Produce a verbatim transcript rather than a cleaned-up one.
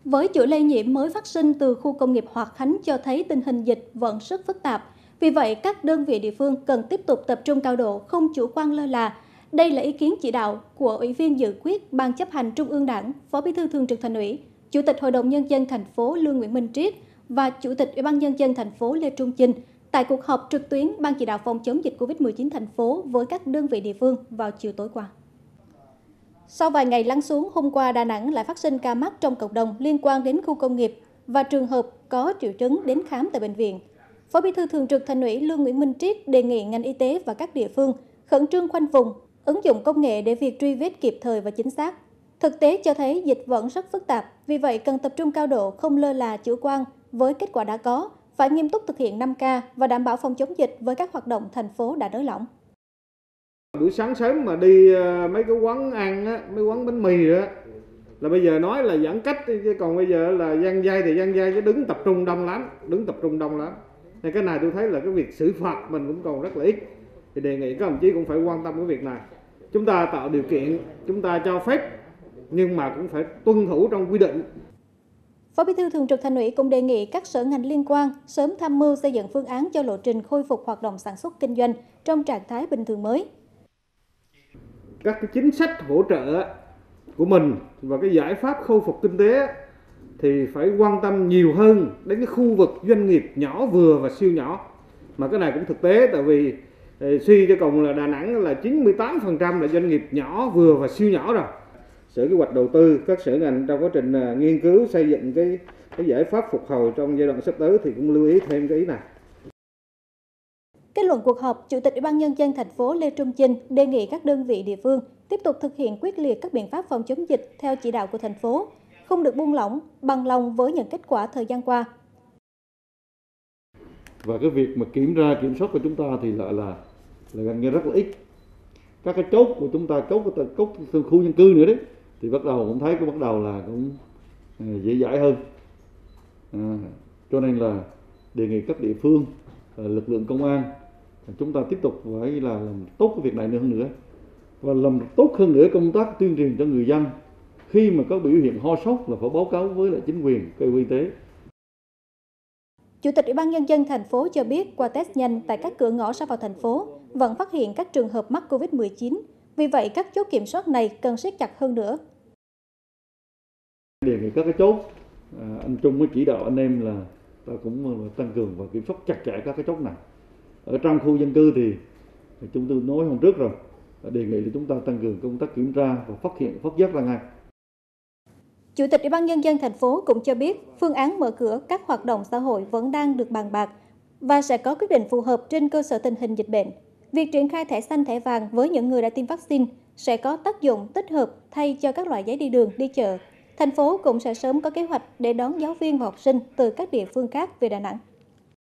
Với chuỗi lây nhiễm mới phát sinh từ khu công nghiệp Hòa Khánh cho thấy tình hình dịch vẫn rất phức tạp. Vì vậy, các đơn vị địa phương cần tiếp tục tập trung cao độ, không chủ quan lơ là. Đây là ý kiến chỉ đạo của Ủy viên dự khuyết Ban chấp hành Trung ương Đảng, Phó Bí thư Thường trực Thành ủy, Chủ tịch Hội đồng Nhân dân thành phố Lương Nguyễn Minh Triết và Chủ tịch Ủy ban Nhân dân thành phố Lê Trung Chinh tại cuộc họp trực tuyến Ban chỉ đạo phòng chống dịch Covid mười chín thành phố với các đơn vị địa phương vào chiều tối qua. Sau vài ngày lắng xuống, hôm qua Đà Nẵng lại phát sinh ca mắc trong cộng đồng liên quan đến khu công nghiệp và trường hợp có triệu chứng đến khám tại bệnh viện. Phó Bí thư Thường trực Thành ủy Lương Nguyễn Minh Triết đề nghị ngành y tế và các địa phương khẩn trương khoanh vùng, ứng dụng công nghệ để việc truy vết kịp thời và chính xác. Thực tế cho thấy dịch vẫn rất phức tạp, vì vậy cần tập trung cao độ, không lơ là chủ quan với kết quả đã có, phải nghiêm túc thực hiện năm K và đảm bảo phòng chống dịch với các hoạt động thành phố đã nới lỏng. Buổi sáng sớm mà đi mấy cái quán ăn á, mấy quán bánh mì đó là bây giờ nói là giãn cách, chứ còn bây giờ là giăng dây thì giăng dây chứ đứng tập trung đông lắm, đứng tập trung đông lắm. Thì cái này tôi thấy là cái việc xử phạt mình cũng còn rất là ít. Thì đề nghị các đồng chí cũng phải quan tâm cái việc này. Chúng ta tạo điều kiện, chúng ta cho phép nhưng mà cũng phải tuân thủ trong quy định. Phó Bí thư Thường trực Thành ủy cũng đề nghị các sở ngành liên quan sớm tham mưu xây dựng phương án cho lộ trình khôi phục hoạt động sản xuất kinh doanh trong trạng thái bình thường mới. Các cái chính sách hỗ trợ của mình và cái giải pháp khôi phục kinh tế thì phải quan tâm nhiều hơn đến cái khu vực doanh nghiệp nhỏ vừa và siêu nhỏ. Mà cái này cũng thực tế, tại vì suy cho cùng là Đà Nẵng là chín mươi tám phần trăm là doanh nghiệp nhỏ vừa và siêu nhỏ rồi. Sở Kế hoạch Đầu tư, các sở ngành trong quá trình nghiên cứu xây dựng cái, cái giải pháp phục hồi trong giai đoạn sắp tới thì cũng lưu ý thêm cái ý này. Kết luận cuộc họp, Chủ tịch Ủy ban Nhân dân thành phố Lê Trung Chinh đề nghị các đơn vị địa phương tiếp tục thực hiện quyết liệt các biện pháp phòng chống dịch theo chỉ đạo của thành phố, không được buông lỏng, bằng lòng với những kết quả thời gian qua. Và cái việc mà kiểm tra, kiểm soát của chúng ta thì lại là, là gần như rất là ít. Các cái chốt của chúng ta, chốt của chốt khu dân cư nữa đấy, thì bắt đầu cũng thấy cũng bắt đầu là cũng dễ dãi hơn. À, cho nên là đề nghị các địa phương, lực lượng công an, chúng ta tiếp tục phải là làm tốt cái việc này hơn nữa và làm tốt hơn nữa công tác tuyên truyền cho người dân. Khi mà có biểu hiện ho sốt là phải báo cáo với lại chính quyền, cơ quan y tế. Chủ tịch Ủy ban Nhân dân thành phố cho biết qua test nhanh tại các cửa ngõ ra vào thành phố vẫn phát hiện các trường hợp mắc Covid mười chín. Vì vậy, các chốt kiểm soát này cần siết chặt hơn nữa. Đề nghị các cái chốt, anh Trung mới chỉ đạo anh em là ta cũng tăng cường và kiểm soát chặt chẽ các cái chốt này. Ở trong khu dân cư thì chúng tôi nói hôm trước rồi, đề nghị là chúng ta tăng cường công tác kiểm tra và phát hiện, phát giác ra ngay. Chủ tịch Ủy ban Nhân dân thành phố cũng cho biết phương án mở cửa các hoạt động xã hội vẫn đang được bàn bạc và sẽ có quyết định phù hợp trên cơ sở tình hình dịch bệnh. Việc triển khai thẻ xanh thẻ vàng với những người đã tiêm vaccine sẽ có tác dụng tích hợp thay cho các loại giấy đi đường, đi chợ. Thành phố cũng sẽ sớm có kế hoạch để đón giáo viên và học sinh từ các địa phương khác về Đà Nẵng.